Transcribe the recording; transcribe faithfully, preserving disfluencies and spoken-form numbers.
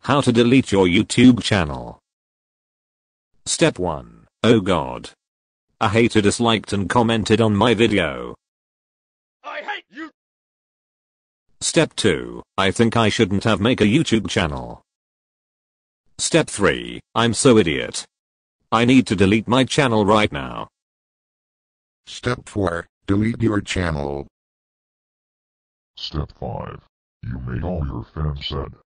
How to delete your YouTube channel. Step one. Oh god. A hater disliked and commented on my video. I hate you! Step two. I think I shouldn't have make a YouTube channel. Step three. I'm so idiot. I need to delete my channel right now. Step four. Delete your channel. Step five. You made all your fans sad.